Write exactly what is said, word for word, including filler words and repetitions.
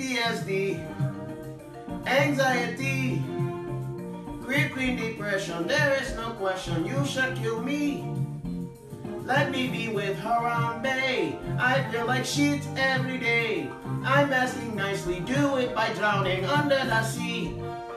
T S D, anxiety, crippling depression. There is no question, you should kill me. Let me be with Harambe. I feel like shit every day. I'm asking nicely, do it by drowning under the sea.